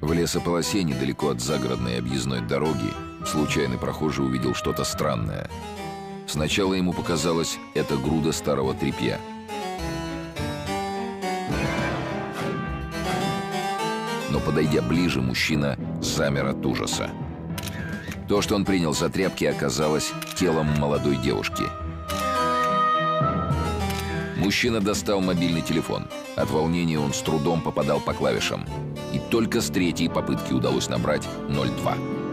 В лесополосе недалеко от загородной объездной дороги случайный прохожий увидел что-то странное. Сначала ему показалось, это груда старого тряпья. Но, подойдя ближе, мужчина замер от ужаса. То, что он принял за тряпки, оказалось телом молодой девушки. Мужчина достал мобильный телефон. От волнения он с трудом попадал по клавишам. И только с третьей попытки удалось набрать 02.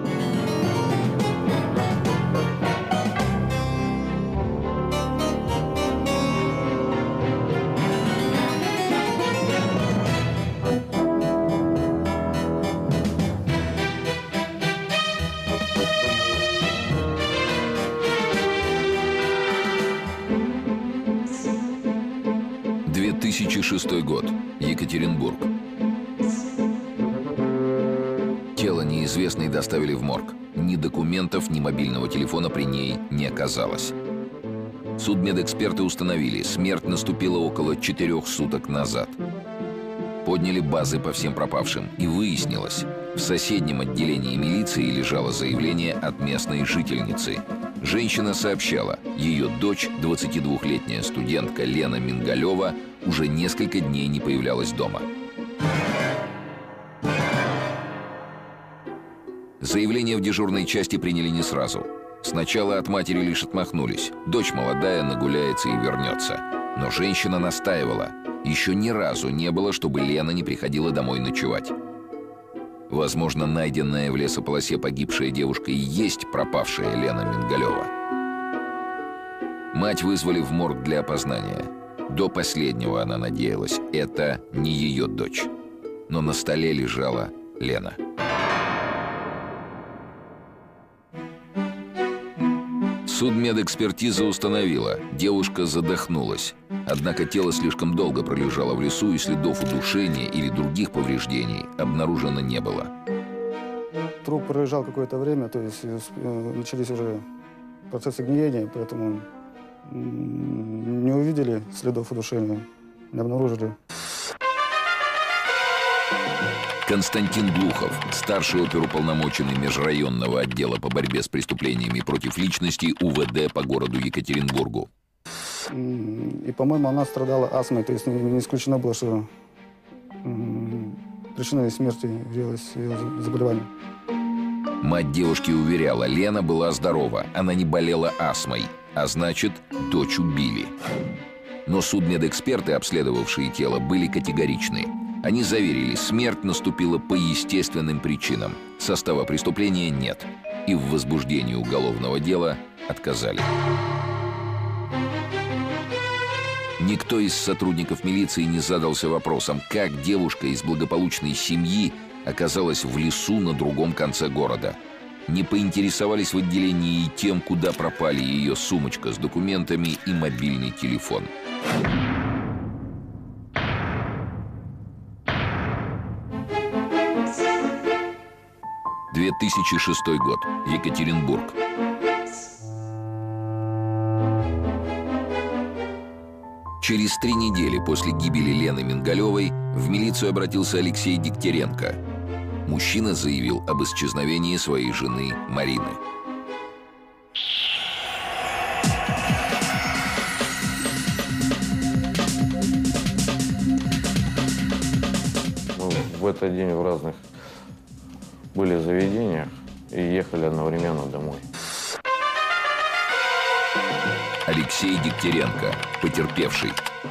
«2006 год. Екатеринбург. Тело неизвестной доставили в морг. Ни документов, ни мобильного телефона при ней не оказалось. Судмедэксперты установили, смерть наступила около 4 суток назад. Подняли базы по всем пропавшим, и выяснилось, в соседнем отделении милиции лежало заявление от местной жительницы. Женщина сообщала, ее дочь, 22-летняя студентка Лена Мингалева, уже несколько дней не появлялась дома. Заявление в дежурной части приняли не сразу. Сначала от матери лишь отмахнулись. Дочь молодая, нагуляется и вернется. Но женщина настаивала. Еще ни разу не было, чтобы Лена не приходила домой ночевать. Возможно, найденная в лесополосе погибшая девушка и есть пропавшая Лена Мингалева. Мать вызвали в морг для опознания. До последнего она надеялась, это не ее дочь. Но на столе лежала Лена. Судмедэкспертиза установила, девушка задохнулась. Однако тело слишком долго пролежало в лесу, и следов удушения или других повреждений обнаружено не было. Труп пролежал какое-то время, то есть начались уже процессы гниения, поэтому не увидели следов удушения, не обнаружили. Константин Глухов, старший оперуполномоченный межрайонного отдела по борьбе с преступлениями против личности УВД по городу Екатеринбургу. И, по-моему, она страдала астмой, то есть не исключено было, что причиной смерти явилось ее заболевание. Мать девушки уверяла, Лена была здорова, она не болела астмой, а значит, дочь убили. Но судмедэксперты, обследовавшие тело, были категоричны. Они заверили, смерть наступила по естественным причинам. Состава преступления нет. И в возбуждении уголовного дела отказали. Никто из сотрудников милиции не задался вопросом, как девушка из благополучной семьи оказалась в лесу на другом конце города. Не поинтересовались в отделении и тем, куда пропали ее сумочка с документами и мобильный телефон. — 2006 год. Екатеринбург. Через 3 недели после гибели Лены Мингалевой в милицию обратился Алексей Дегтяренко. Мужчина заявил об исчезновении своей жены Марины. Мы в этот день в разных были заведениях и ехали одновременно домой. Алексей Дегтяренко, потерпевший.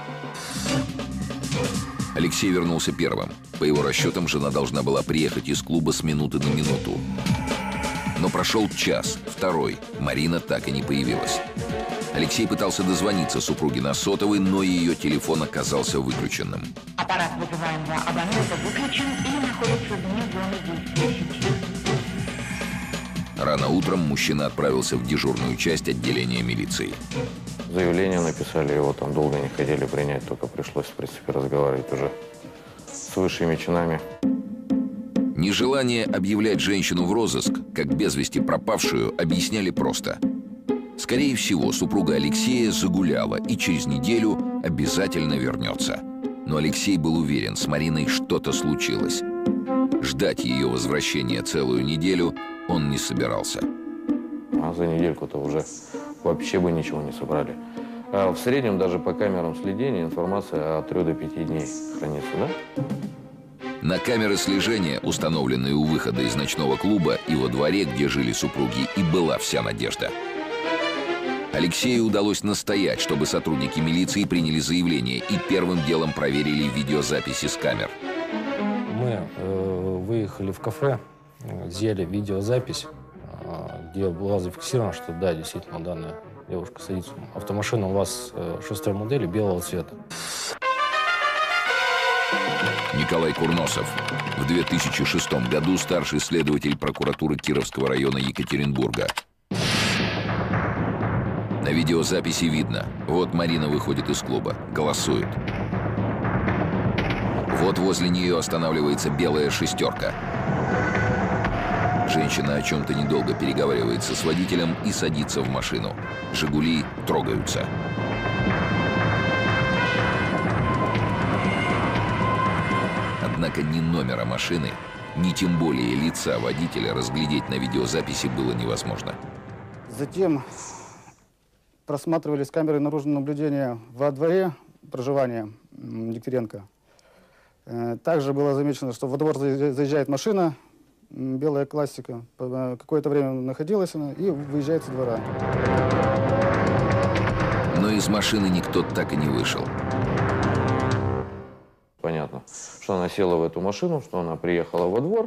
Алексей вернулся первым. По его расчетам, жена должна была приехать из клуба с минуты на минуту. Но прошел час, второй. Марина так и не появилась. Алексей пытался дозвониться супруге на сотовый, но ее телефон оказался выключенным. Аппарат вызываемого абонента выключен или находится вне зоны действия сети. Рано утром мужчина отправился в дежурную часть отделения милиции. Заявление написали, его там долго не хотели принять, только пришлось, в принципе, разговаривать уже с высшими чинами. Нежелание объявлять женщину в розыск, как без вести пропавшую, объясняли просто. Скорее всего, супруга Алексея загуляла и через неделю обязательно вернется. Но Алексей был уверен, с Мариной что-то случилось. Ждать ее возвращения целую неделю он не собирался. А за недельку-то уже вообще бы ничего не собрали. А в среднем даже по камерам следения информация от 3 до 5 дней хранится, да? На камеры слежения, установленные у выхода из ночного клуба и во дворе, где жили супруги, и была вся надежда. Алексею удалось настоять, чтобы сотрудники милиции приняли заявление и первым делом проверили видеозаписи с камер. Мы выехали в кафе, взяли видеозапись, где было зафиксировано, что да, действительно, данная девушка садится. Автомашина у вас 6-й модели белого цвета. Николай Курносов. В 2006 году старший следователь прокуратуры Кировского района Екатеринбурга. На видеозаписи видно. Вот Марина выходит из клуба, голосует. Вот возле нее останавливается белая шестерка. Женщина о чем-то недолго переговаривается с водителем и садится в машину. «Жигули» трогаются. Однако ни номера машины, ни тем более лица водителя разглядеть на видеозаписи было невозможно. Затем просматривались камеры наружного наблюдения во дворе проживания Дегтяренко. Также было замечено, что во двор заезжает машина, белая классика. Какое-то время находилась она и выезжает со двора. Но из машины никто так и не вышел. Понятно, что она села в эту машину, что она приехала во двор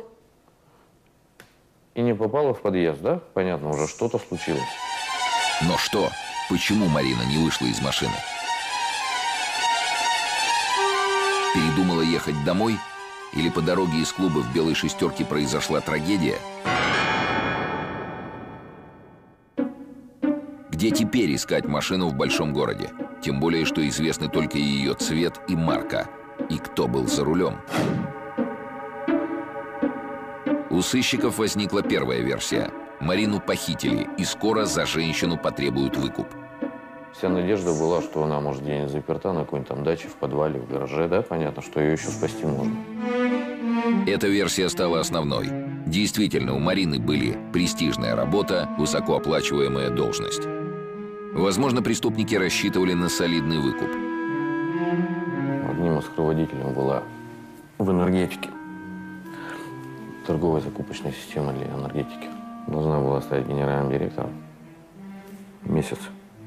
и не попала в подъезд, да? Понятно, уже что-то случилось. Но что? Почему Марина не вышла из машины? Передумала ехать домой? Или по дороге из клуба в белой шестерке произошла трагедия? Где теперь искать машину в большом городе? Тем более, что известны только ее цвет и марка. И кто был за рулем? У сыщиков возникла первая версия. Марину похитили, и скоро за женщину потребуют выкуп. Вся надежда была, что она, может, где-нибудь заперта на какой-нибудь там даче, в подвале, в гараже, да? Понятно, что ее еще спасти можно. Эта версия стала основной. Действительно, у Марины были престижная работа, высокооплачиваемая должность. Возможно, преступники рассчитывали на солидный выкуп. Одним из руководителей была в энергетике. Торговая закупочная система для энергетики. Должна была стать генеральным директором. Месяц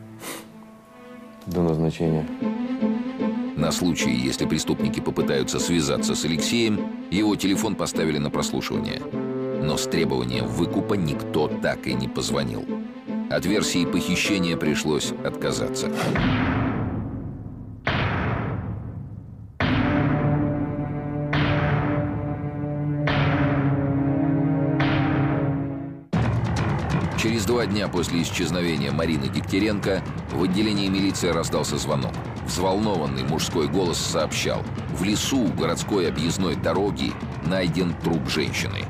до назначения. На случай, если преступники попытаются связаться с Алексеем, его телефон поставили на прослушивание. Но с требованием выкупа никто так и не позвонил. От версии похищения пришлось отказаться. Через 2 дня после исчезновения Марины Дегтяренко в отделении милиции раздался звонок. Взволнованный мужской голос сообщал: в лесу у городской объездной дороги найден труп женщины.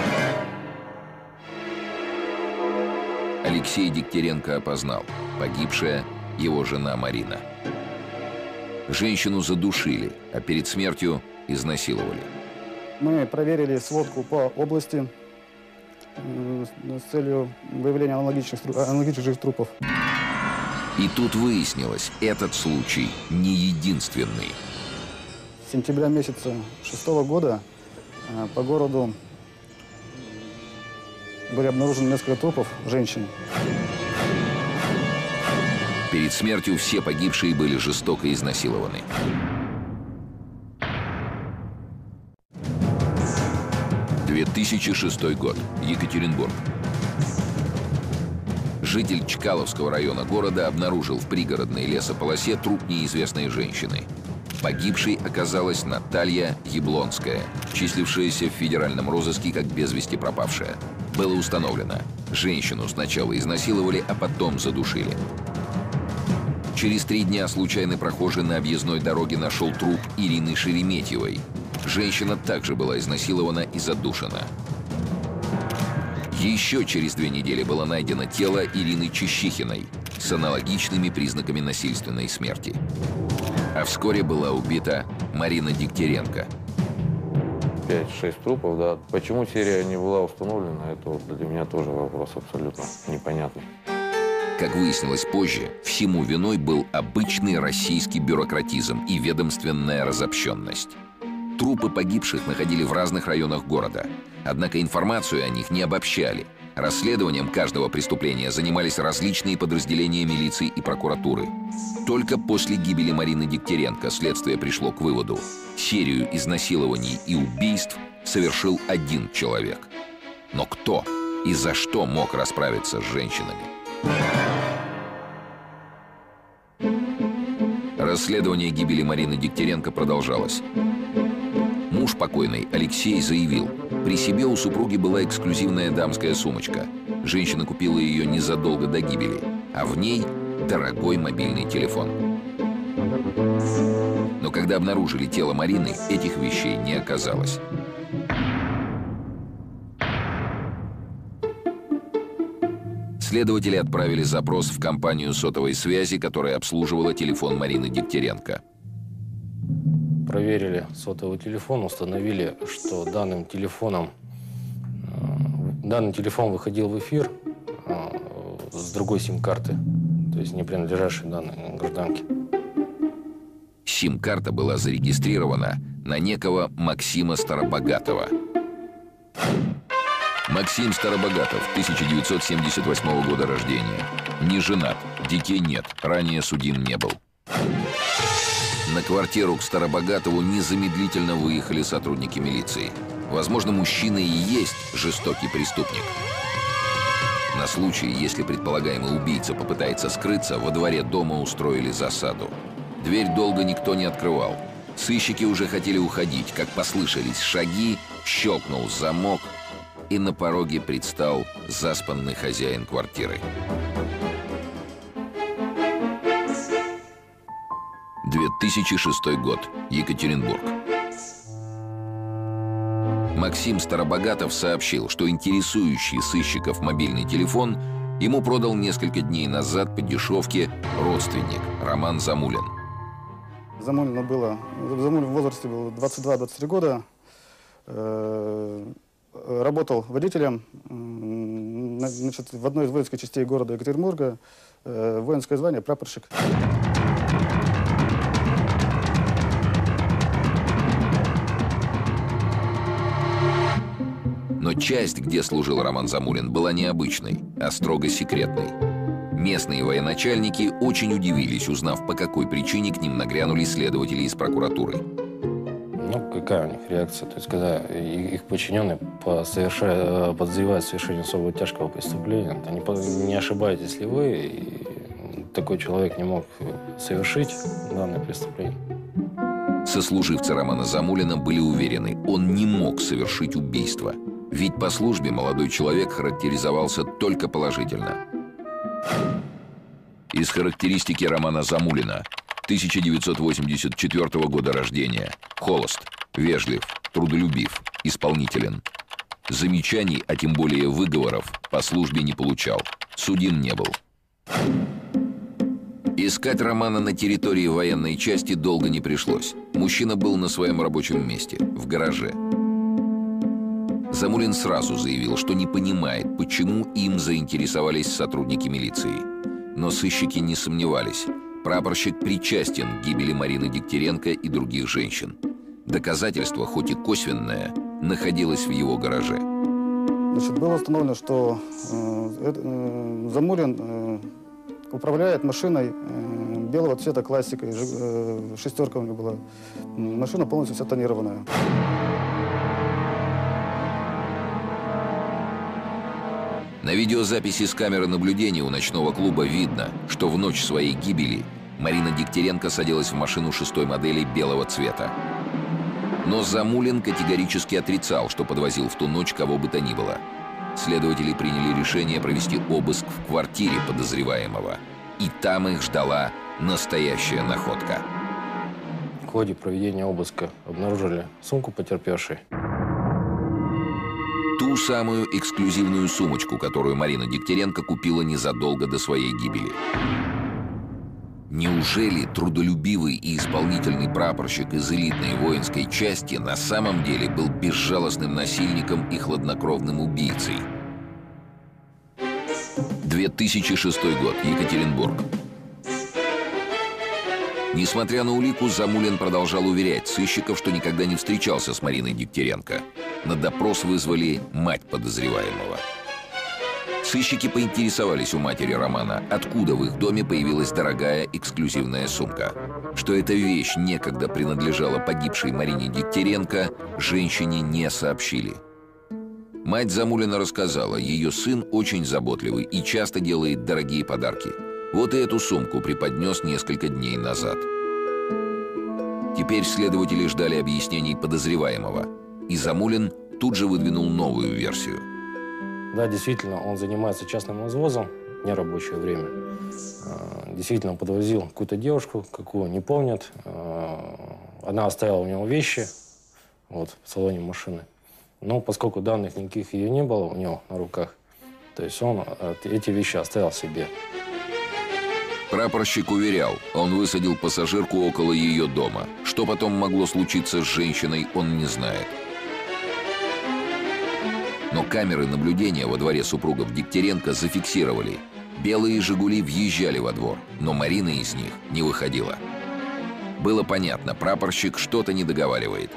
Алексей Дегтяренко опознал. Погибшая — его жена Марина. Женщину задушили, а перед смертью изнасиловали. Мы проверили сводку по области с целью выявления аналогичных трупов. И тут выяснилось, этот случай не единственный. С сентября месяца 2006 года по городу были обнаружены несколько трупов женщин. Перед смертью все погибшие были жестоко изнасилованы. — 2006 год. Екатеринбург. Житель Чкаловского района города обнаружил в пригородной лесополосе труп неизвестной женщины. Погибшей оказалась Наталья Яблонская, числившаяся в федеральном розыске как без вести пропавшая. Было установлено, женщину сначала изнасиловали, а потом задушили. Через 3 дня случайный прохожий на объездной дороге нашел труп Ирины Шереметьевой. Женщина также была изнасилована и задушена. Еще через 2 недели было найдено тело Ирины Чищихиной с аналогичными признаками насильственной смерти. А вскоре была убита Марина Дегтяренко. 5-6 трупов, да. Почему серия не была установлена, это вот для меня тоже вопрос абсолютно непонятный. Как выяснилось позже, всему виной был обычный российский бюрократизм и ведомственная разобщенность. Трупы погибших находили в разных районах города. Однако информацию о них не обобщали. Расследованием каждого преступления занимались различные подразделения милиции и прокуратуры. Только после гибели Марины Дегтяренко следствие пришло к выводу: серию изнасилований и убийств совершил один человек. Но кто и за что мог расправиться с женщинами? Расследование гибели Марины Дегтяренко продолжалось. Муж покойной, Алексей, заявил, при себе у супруги была эксклюзивная дамская сумочка. Женщина купила ее незадолго до гибели, а в ней дорогой мобильный телефон. Но когда обнаружили тело Марины, этих вещей не оказалось. Следователи отправили запрос в компанию сотовой связи, которая обслуживала телефон Марины Дегтяренко. Проверили сотовый телефон, установили, что данный телефон выходил в эфир с другой сим-карты, то есть не принадлежащей данной гражданке. Сим-карта была зарегистрирована на некого Максима Старобогатова. Максим Старобогатов, 1978 года рождения. Не женат, детей нет, ранее судим не был. На квартиру к Старобогатову незамедлительно выехали сотрудники милиции. Возможно, мужчина и есть жестокий преступник. На случай, если предполагаемый убийца попытается скрыться, во дворе дома устроили засаду. Дверь долго никто не открывал. Сыщики уже хотели уходить, как послышались шаги, щелкнул замок, и на пороге предстал заспанный хозяин квартиры. 2006 год. Екатеринбург. Максим Старобогатов сообщил, что интересующий сыщиков мобильный телефон ему продал несколько дней назад по дешевке родственник Роман Замулин. Замулину в возрасте было 22-23 года. Работал водителем в одной из воинских частей города Екатеринбурга. Воинское звание — прапорщик. Но часть, где служил Роман Замулин, была необычной, а строго секретной. Местные военачальники очень удивились, узнав, по какой причине к ним нагрянули следователи из прокуратуры. Ну, какая у них реакция? То есть, когда их подчиненные подозревают в совершении особо тяжкого преступления, то не ошибаетесь ли вы, и такой человек не мог совершить данное преступление? Сослуживцы Романа Замулина были уверены, он не мог совершить убийство. Ведь по службе молодой человек характеризовался только положительно. Из характеристики Романа Замулина: 1984 года рождения, холост, вежлив, трудолюбив, исполнителен. Замечаний, а тем более выговоров, по службе не получал, судим не был. Искать Романа на территории военной части долго не пришлось. Мужчина был на своем рабочем месте, в гараже. Замулин сразу заявил, что не понимает, почему им заинтересовались сотрудники милиции. Но сыщики не сомневались. Прапорщик причастен к гибели Марины Дегтяренко и других женщин. Доказательство, хоть и косвенное, находилось в его гараже. Значит, было установлено, что Замулин управляет машиной белого цвета классикой. Шестерка у него была. Машина полностью вся тонированная. На видеозаписи с камеры наблюдения у ночного клуба видно, что в ночь своей гибели Марина Дегтяренко садилась в машину 6-й модели белого цвета. Но Замулин категорически отрицал, что подвозил в ту ночь кого бы то ни было. Следователи приняли решение провести обыск в квартире подозреваемого. И там их ждала настоящая находка. В ходе проведения обыска обнаружили сумку потерпевшей. Ту самую эксклюзивную сумочку, которую Марина Дегтяренко купила незадолго до своей гибели. Неужели трудолюбивый и исполнительный прапорщик из элитной воинской части на самом деле был безжалостным насильником и хладнокровным убийцей? 2006 год. Екатеринбург. Несмотря на улику, Замулин продолжал уверять сыщиков, что никогда не встречался с Мариной Дегтяренко. На допрос вызвали мать подозреваемого. Сыщики поинтересовались у матери Романа, откуда в их доме появилась дорогая эксклюзивная сумка. Что эта вещь некогда принадлежала погибшей Марине Дегтяренко, женщине не сообщили. Мать Замулина рассказала, ее сын очень заботливый и часто делает дорогие подарки. Вот и эту сумку преподнес несколько дней назад. Теперь следователи ждали объяснений подозреваемого. И Замулин тут же выдвинул новую версию. Да, действительно, он занимается частным извозом в нерабочее время. Действительно, он подвозил какую-то девушку, какую не помнят. Она оставила у него вещи вот, в салоне машины. Но поскольку данных никаких ее не было у него на руках, то есть он эти вещи оставил себе. Прапорщик уверял, он высадил пассажирку около ее дома. Что потом могло случиться с женщиной, он не знает. Но камеры наблюдения во дворе супругов Дегтяренко зафиксировали. Белые «Жигули» въезжали во двор, но Марина из них не выходила. Было понятно, прапорщик что-то не договаривает.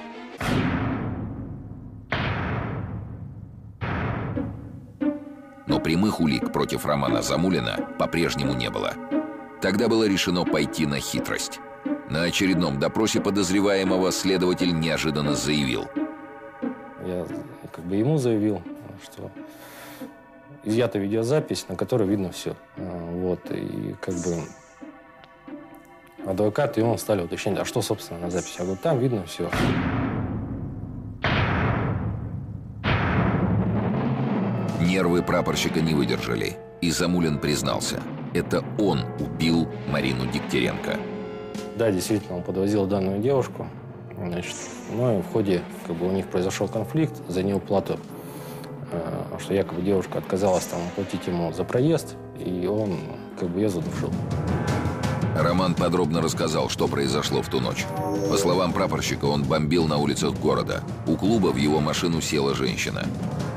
Но прямых улик против Романа Замулина по-прежнему не было. Тогда было решено пойти на хитрость. На очередном допросе подозреваемого следователь неожиданно заявил. Я как бы ему заявил, что изъята видеозапись, на которой видно все. Вот, и как бы адвокат и он стали уточнять, а что, собственно, на записи? Я говорю, там видно все. Нервы прапорщика не выдержали, и Замулин признался. Это он убил Марину Дегтяренко. Да, действительно, он подвозил данную девушку. Значит, ну и в ходе как бы, у них произошел конфликт за неуплату, что якобы девушка отказалась там платить ему за проезд, и он как бы ее задушил. Роман подробно рассказал, что произошло в ту ночь. По словам прапорщика, он бомбил на улицах города. У клуба в его машину села женщина.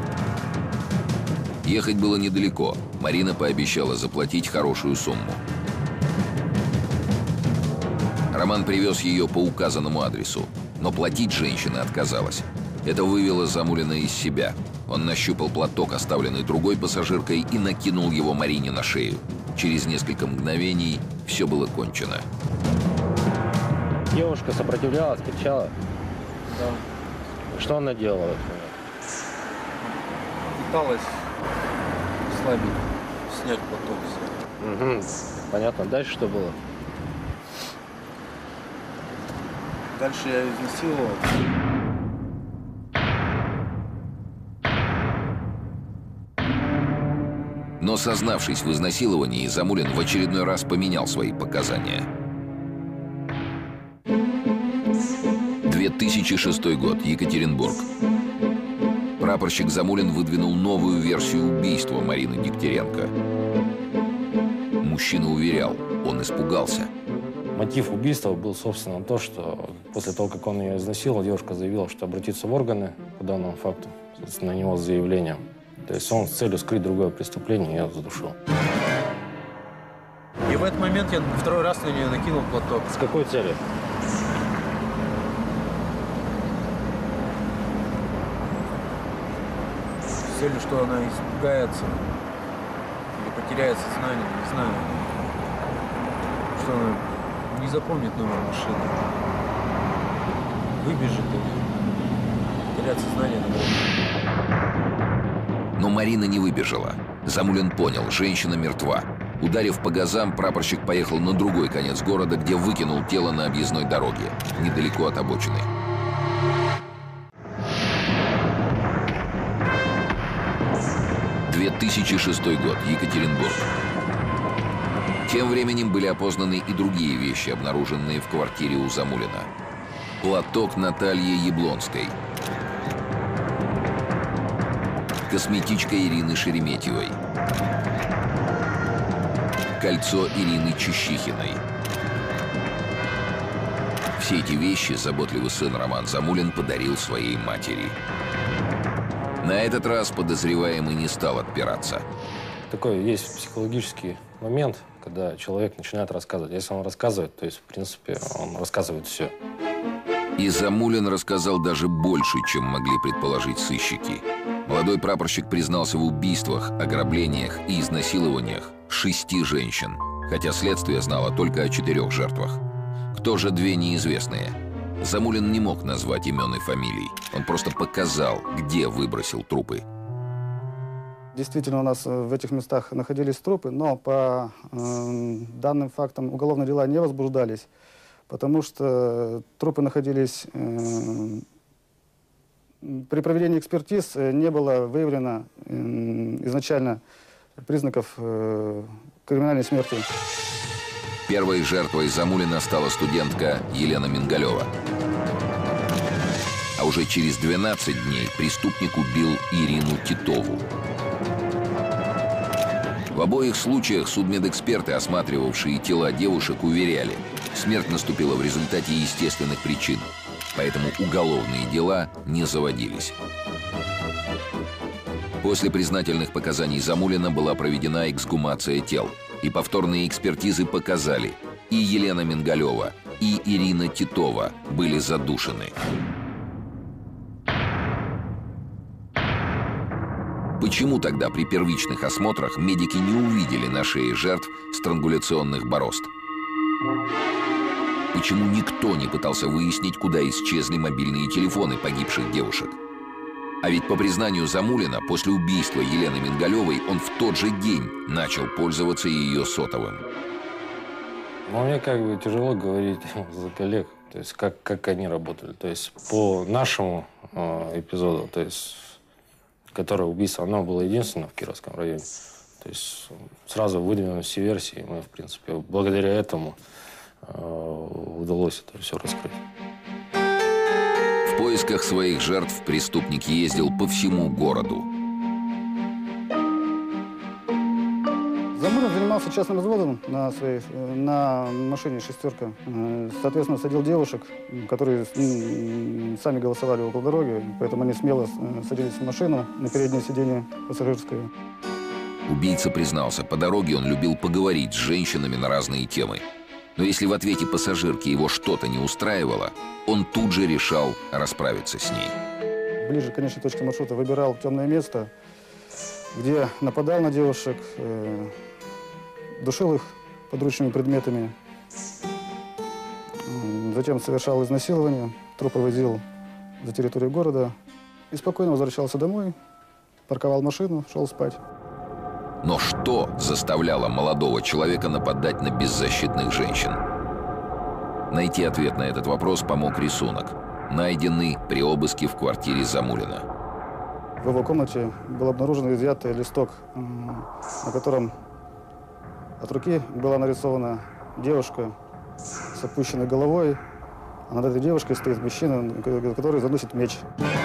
Ехать было недалеко. Марина пообещала заплатить хорошую сумму. Роман привез ее по указанному адресу, но платить женщина отказалась. Это вывело Замулина из себя. Он нащупал платок, оставленный другой пассажиркой, и накинул его Марине на шею. Через несколько мгновений все было кончено. Девушка сопротивлялась, кричала. Да. Что она делала? Пыталась слабить, снять платок. Угу. Понятно. Дальше что было? Дальше я ее изнасиловал. Но, сознавшись в изнасиловании, Замулин в очередной раз поменял свои показания. 2006 год. Екатеринбург. Прапорщик Замулин выдвинул новую версию убийства Марины Дегтяренко. Мужчина уверял, он испугался. Мотив убийства был, собственно, то, что после того, как он ее изнасиловал, девушка заявила, что обратится в органы по данному факту, на него с заявлением. То есть он с целью скрыть другое преступление ее задушил. И в этот момент я второй раз на нее накинул платок. С какой целью? С целью, что она испугается или потеряет сознание, не знаю. Что она не запомнит номер машины. Выбежит и потеряет сознание на дороге. Но Марина не выбежала. Замулин понял, женщина мертва. Ударив по газам, прапорщик поехал на другой конец города, где выкинул тело на объездной дороге, недалеко от обочины. — 2006 год. Екатеринбург. Тем временем были опознаны и другие вещи, обнаруженные в квартире у Замулина. Платок Натальи Яблонской. Косметичка Ирины Шереметьевой. Кольцо Ирины Чищихиной. Все эти вещи заботливый сын Роман Замулин подарил своей матери. На этот раз подозреваемый не стал отпираться. Такой есть психологический момент, когда человек начинает рассказывать. Если он рассказывает, то есть, в принципе, он рассказывает все. И Замулин рассказал даже больше, чем могли предположить сыщики. Молодой прапорщик признался в убийствах, ограблениях и изнасилованиях 6 женщин, хотя следствие знало только о 4 жертвах. Кто же 2 неизвестные? Замулин не мог назвать имен и фамилий. Он просто показал, где выбросил трупы. Действительно, у нас в этих местах находились трупы, но по данным фактам уголовные дела не возбуждались, потому что трупы находились... При проведении экспертиз не было выявлено изначально признаков криминальной смерти. Первой жертвой Замулина стала студентка Елена Мингалева. А уже через 12 дней преступник убил Ирину Титову. В обоих случаях судмедэксперты, осматривавшие тела девушек, уверяли, смерть наступила в результате естественных причин, поэтому уголовные дела не заводились. После признательных показаний Замулина была проведена эксгумация тел, и повторные экспертизы показали, и Елена Мингалева, и Ирина Титова были задушены. Почему тогда при первичных осмотрах медики не увидели на шее жертв странгуляционных борозд? Почему никто не пытался выяснить, куда исчезли мобильные телефоны погибших девушек? А ведь по признанию Замулина, после убийства Елены Мингалевой он в тот же день начал пользоваться ее сотовым. Но мне как бы тяжело говорить за коллег, то есть как они работали. То есть по нашему эпизоду, то есть которое убийство, оно было единственное в Кировском районе. То есть сразу выдвинули все версии, мы, в принципе, благодаря этому удалось это все раскрыть. В поисках своих жертв преступник ездил по всему городу. Замулин занимался частным разводом на машине «Шестерка». Соответственно, садил девушек, которые сами голосовали около дороги, поэтому они смело садились в машину на переднее сиденье пассажирское. Убийца признался, по дороге он любил поговорить с женщинами на разные темы. Но если в ответе пассажирки его что-то не устраивало, он тут же решал расправиться с ней. Ближе к конечной точке маршрута выбирал темное место, где нападал на девушек, душил их подручными предметами, затем совершал изнасилование, трупы возил за территорию города и спокойно возвращался домой, парковал машину, шел спать. Но что заставляло молодого человека нападать на беззащитных женщин? Найти ответ на этот вопрос помог рисунок, найденный при обыске в квартире Замулина. В его комнате был обнаружен изъятый листок, на котором от руки была нарисована девушка с опущенной головой, а над этой девушкой стоит мужчина, который заносит меч.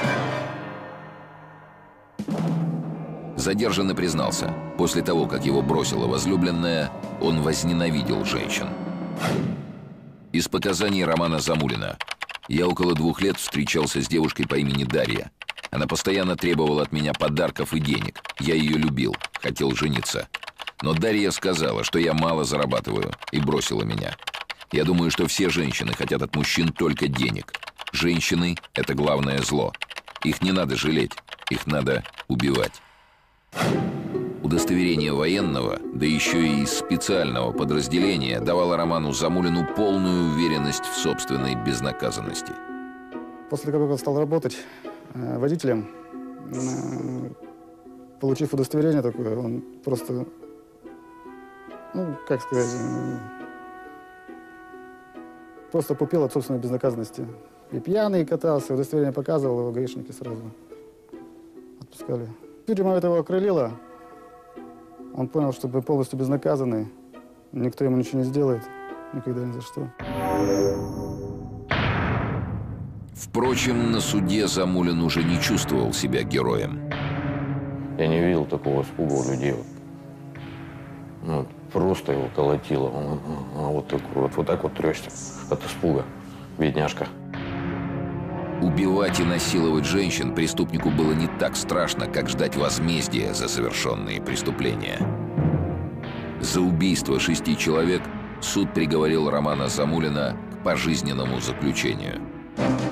Задержанный признался, после того, как его бросила возлюбленная, он возненавидел женщин. Из показаний Романа Замулина. Я около 2 лет встречался с девушкой по имени Дарья. Она постоянно требовала от меня подарков и денег. Я ее любил, хотел жениться. Но Дарья сказала, что я мало зарабатываю, и бросила меня. Я думаю, что все женщины хотят от мужчин только денег. Женщины – это главное зло. Их не надо жалеть, их надо убивать. Удостоверение военного, да еще и из специального подразделения, давало Роману Замулину полную уверенность в собственной безнаказанности. После того, как он стал работать водителем, получив удостоверение такое, он просто, как сказать, просто попил от собственной безнаказанности. И пьяный катался, удостоверение показывал, его гаишники сразу отпускали. Тюрьма этого окрылила. Он понял, что полностью безнаказанный, никто ему ничего не сделает, никогда ни за что. Впрочем, на суде Замулин уже не чувствовал себя героем. Я не видел такого испуга у людей. Просто его колотило. Вот так вот трясся от испуга. Бедняжка. Убивать и насиловать женщин преступнику было не так страшно, как ждать возмездия за совершенные преступления. За убийство 6 человек суд приговорил Романа Замулина к пожизненному заключению.